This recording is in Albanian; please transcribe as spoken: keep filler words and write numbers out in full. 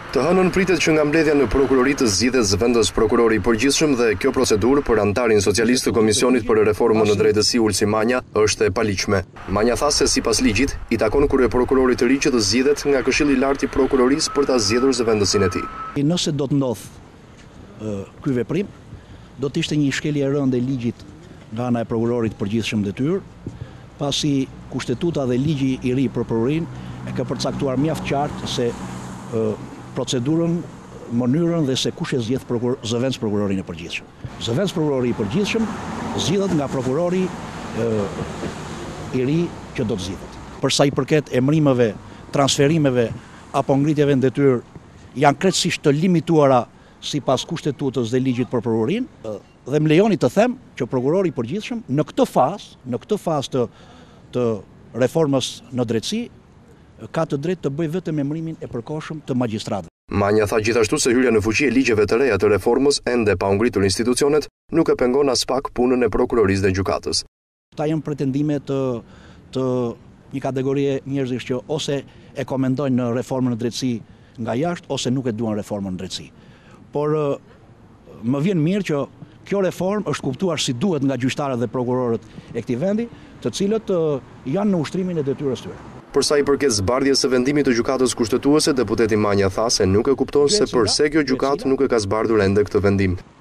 Të hënën pritet që nga mbledhja në prokurori të zgjidhet zëvendës prokurori i përgjithshëm dhe kjo procedurë për antarin socialist të Komisionit për Reformën në Drejtësi Ulsi Manja është e paligjshme. Manja tha se sipas ligjit i takon kryeprokurorit të ri që të zgjidhet nga Këshilli i Lartë i Prokurorisë për ta zgjedhur zëvendësin e tij. Nëse do të ndodh ky veprim, do të ishte një shkelje e rëndë e ligjit nga ana e prokurorit të përgjithshëm detyrë, pasi kushtetuta dhe ligji i ri për prokurorinë e ka përcaktuar mjaft qartë se procedurën, mënyrën dhe se kush e zgjedh prokuror, zëvendës prokurorin e përgjithshëm. Zëvendës prokurori i përgjithshëm zgjidhet nga prokurori e, i ri që do të zgjidhet. Për sa i përket emrimeve, transferimeve apo ngritjeve në detyrë, janë krejtësisht të limituara sipas kushtetutës dhe ligjit për prokurorinë, dhe më lejoni të them që prokurori i përgjithshëm në këtë fazë, në këtë fazë të, të reformës në drejtësi, ka të drejtë të bëjë vetëm emrimin e përkohshëm të magjistratëve. Manja tha gjithashtu se hyrja në fuqi e ligjeve të reja të reformës ende pa u ngritur institucionet nuk e pengon as pak punën e prokurorisë dhe gjykatës. Këta janë pretendime të, të një kategorie njerëzish që ose e komendojnë në reformën në drejtësi nga jashtë ose nuk e duan reformën në drejtësi. Por më vjen mirë që kjo reformë është kuptuar si duhet nga gjyqtarët dhe prokurorët e këtij vendi, të cilët janë në ushtrimin e detyrës tyre. Për sa i përket zbardhjes së vendimit të gjykatës kushtetuese, deputeti Manja tha se nuk e kupton se përse kjo gjykatë nuk e ka zbardhur ende këtë vendim.